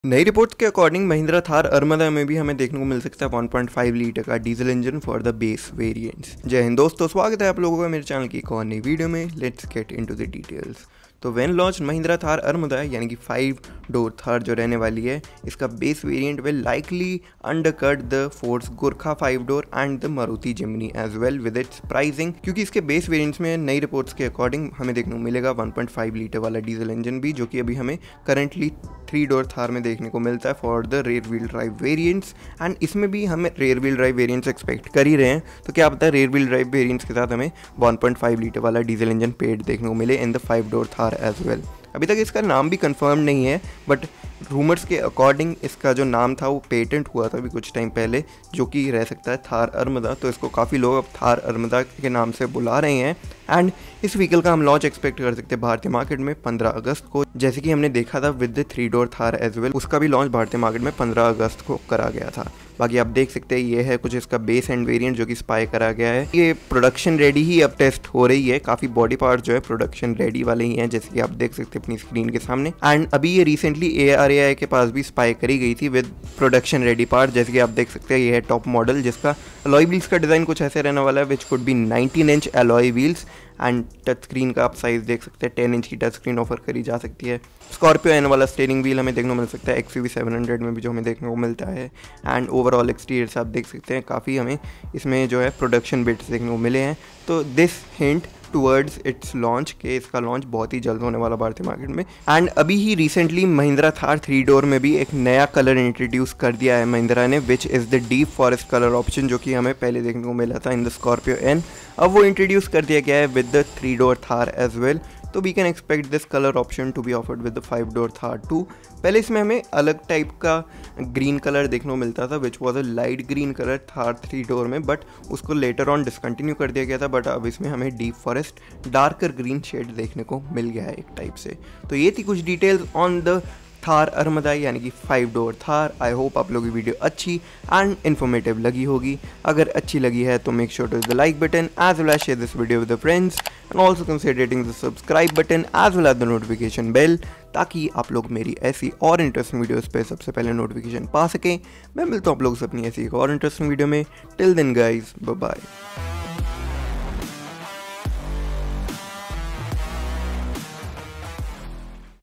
नई रिपोर्ट्स के अकॉर्डिंग महिंद्रा थार अरमदा में भी हमें देखने को मिल सकता है 1.5 लीटर का diesel engine for the base variants. जय हिंद दोस्तों, स्वागत है आप लोगों का मेरे चैनल की एक और नई वीडियो में। Let's get into the details. तो when launch Mahindra Thar Armada यानी कि 5 डोर थार जो रहने वाली है, इसका base variant will likely undercut the Force Gurkha 5 door and the Maruti Jimny as well with its pricing, क्योंकि इसके बेस वेरिएंट्स में नई रिपोर्ट्स के अकॉर्डिंग हमें देखने को मिलेगा 1.5 लीटर वाला डीजल इंजन भी, जो कि अभी हमें करंटली 3 डोर थार में देखने को मिलता है for the rear wheel drive variants. And इसमें भी हमें rear wheel drive variants expect कर ही रहे हैं, तो क्या पता है रेयर व्हील ड्राइव वेरिएंट्स के साथ हमें 1.5 लीटर वाला डीजल इंजन पेड देखने को मिले in the 5 door Thar as well. अभी तक इसका नाम भी कंफर्म नहीं है, बट रूमर्स के अकॉर्डिंग इसका जो नाम था वो पेटेंट हुआ था अभी कुछ टाइम पहले, जो कि रह सकता है थार अरमदा। तो इसको काफ़ी लोग अब थार अरमदा के नाम से बुला रहे हैं। एंड इस व्हीकल का हम लॉन्च एक्सपेक्ट कर सकते हैं भारतीय मार्केट में 15 अगस्त को, जैसे कि हमने देखा था with the 3 door Thar as well. उसका भी लॉन्च भारतीय मार्केट में 15 अगस्त को करा गया था। बाकी आप देख सकते हैं ये है कुछ इसका बेस एंड वेरिएंट जो कि स्पाई करा गया है। ये प्रोडक्शन रेडी ही अब टेस्ट हो रही है, काफ़ी बॉडी पार्ट जो है प्रोडक्शन रेडी वाले ही हैं, जैसे कि आप देख सकते हैं अपनी स्क्रीन के सामने। एंड अभी ये रिसेंटली ARAI के पास भी स्पाई करी गई थी विद प्रोडक्शन रेडी पार्ट, जैसे कि आप देख सकते हैं ये है टॉप मॉडल, जिसका अलॉय व्हील्स का डिज़ाइन कुछ ऐसे रहने वाला है, which could be 19 inch alloy wheels. And touch screen का आप साइज़ देख सकते हैं, 10 इंच की टच स्क्रीन ऑफर करी जा सकती है। स्कॉर्पियो एन वाला स्टीयरिंग व्हील हमें देखने को मिल सकता है XUV 700 में भी, जो हमें देखने को मिलता है। एंड ओवरऑल एक्सटीरियर से आप देख सकते हैं काफ़ी हमें इसमें जो है प्रोडक्शन बिट्स देखने को मिले हैं। तो this hint towards its launch के इसका लॉन्च बहुत ही जल्द होने वाला भारतीय मार्केट में। एंड अभी ही रिसेंटली महिंद्रा थार 3 डोर में भी एक नया कलर इंट्रोड्यूस कर दिया है महिंद्रा ने, which is the deep forest colour option, जो कि हमें पहले देखने को मिला था इन द स्कॉर्पियो एन। अब वो इंट्रोड्यूस कर दिया गया है with the 3 door Thar as well. तो we can expect this colour option to be offered with the 5 door Thar 2। पहले इसमें हमें अलग टाइप का ग्रीन कलर देखने को मिलता था, which was a light green colour Thar 3 door में, बट उसको लेटर ऑन डिसकंटिन्यू कर दिया गया था। बट अब इसमें हमें deep forest darker green shade देखने को मिल गया है एक टाइप से। तो ये थी कुछ details on the Thar Armada यानी कि 5 डोर थार। आई होप आप लोगों की वीडियो अच्छी एंड इन्फॉर्मेटिव लगी होगी। अगर अच्छी लगी है तो make sure to the like button as well as share this video with the friends and also consider hitting the subscribe button as well as the notification bell, ताकि आप लोग मेरी ऐसी और इंटरेस्टिंग वीडियोस पे सबसे पहले नोटिफिकेशन पा सकें। मैं मिलता हूँ आप लोगों से अपनी ऐसी एक और इंटरेस्टिंग वीडियो में। Till then guys, bye bye.